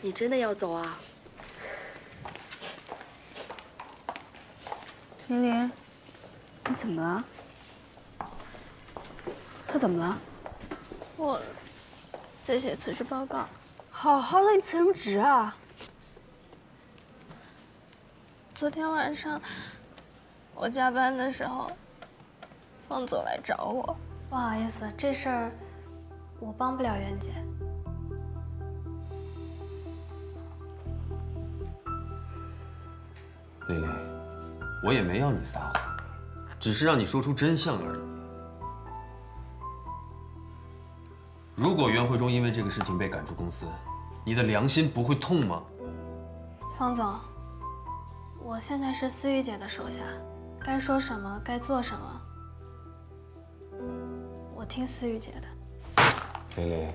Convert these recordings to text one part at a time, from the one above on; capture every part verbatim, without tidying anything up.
你真的要走啊？ 林林，你怎么了？他怎么了？ 我在写辞职报告。 好好的，你辞什么职啊？ 昨天晚上我加班的时候，方总来找我。 不好意思，这事儿我帮不了袁姐。 蕾蕾，我也没要你撒谎，只是让你说出真相而已。如果袁慧忠因为这个事情被赶出公司，你的良心不会痛吗？ 方总，我现在是思雨姐的手下，该说什么，该做什么，我听思雨姐的。 蕾蕾，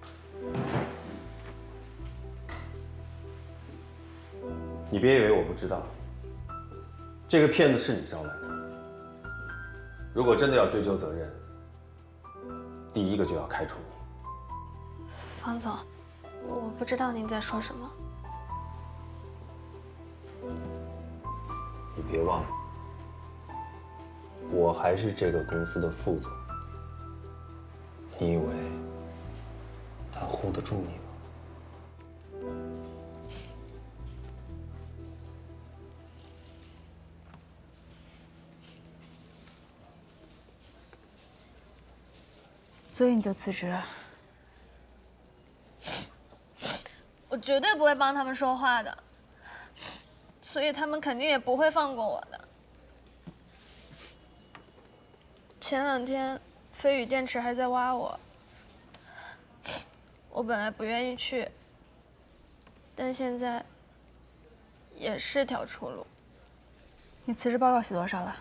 你别以为我不知道，这个骗子是你招来的。如果真的要追究责任，第一个就要开除你。 方总，我不知道您在说什么。 你别忘了，我还是这个公司的副总。你以为他护得住你吗？ 所以你就辞职？ 我绝对不会帮他们说话的，所以他们肯定也不会放过我的。前两天飞宇电池还在挖我，我本来不愿意去，但现在也是条出路。 你辞职报告写多少了？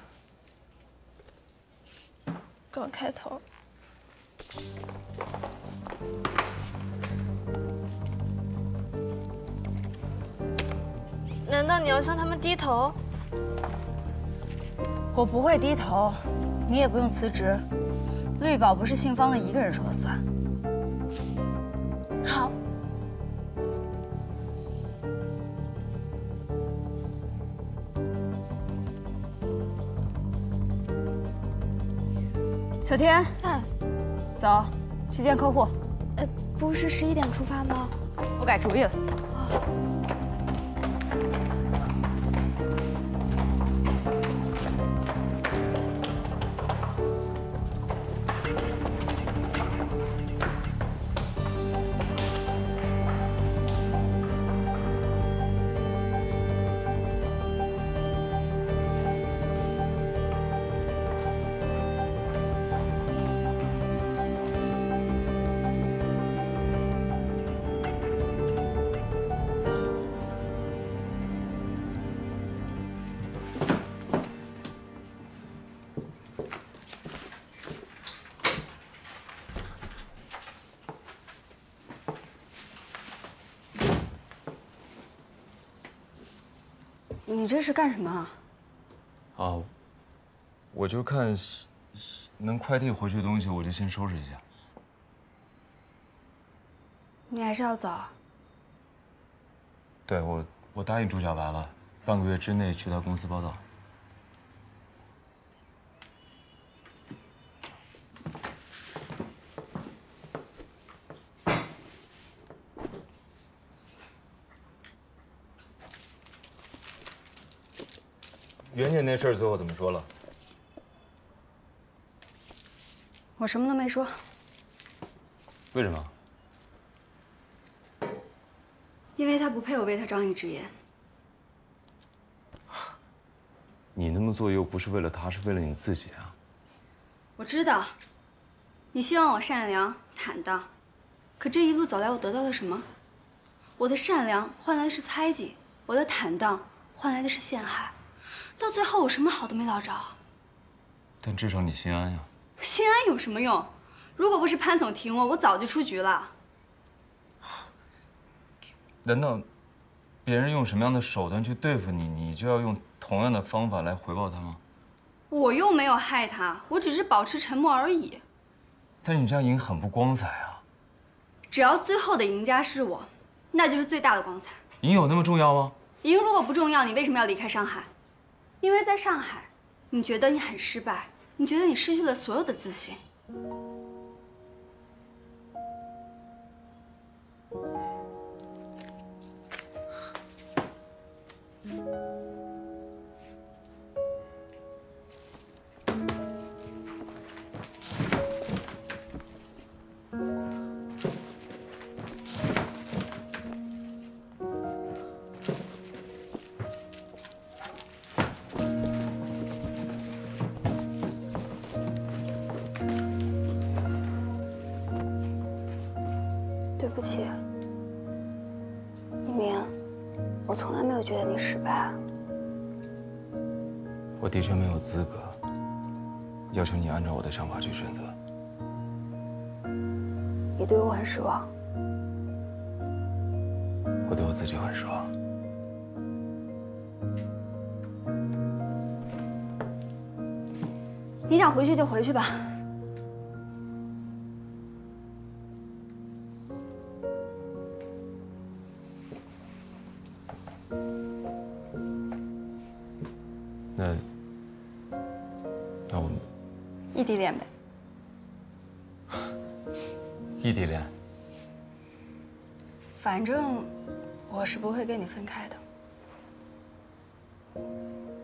刚开头。难道你要向他们低头？ 我不会低头，你也不用辞职。绿宝不是姓方的一个人说了算。 好。 小天，哎，走，去见客户。 呃，不是十一点出发吗？ 我改主意了。你这是干什么啊？ 啊，我就看能快递回去的东西，我就先收拾一下。 你还是要走啊？ 对，我我答应朱小白了，半个月之内去他公司报道。袁姐那事儿最后怎么说了？ 我什么都没说。 为什么？ 因为他不配我为他仗义执言。 你那么做又不是为了他，是为了你自己啊。 我知道，你希望我善良坦荡，可这一路走来，我得到了什么？我的善良换来的是猜忌，我的坦荡换来的是陷害。到最后，我什么好都没捞着。 但至少你心安呀。 心安有什么用？如果不是潘总挺我，我早就出局了。 难道别人用什么样的手段去对付你，你就要用同样的方法来回报他吗？ 我又没有害他，我只是保持沉默而已。 但是你这样赢很不光彩啊。 只要最后的赢家是我， 那就是最大的光彩。 赢有那么重要吗？ 赢如果不重要，你为什么要离开上海？因为在上海，你觉得你很失败，你觉得你失去了所有的自信。对不起，一鸣，我从来没有觉得你失败。 我的确没有资格要求你按照我的想法去选择。 你对我很失望。 我对我自己很失望。 你想回去就回去吧。 那，那我们异地恋呗。 异地恋。 反正我是不会跟你分开的。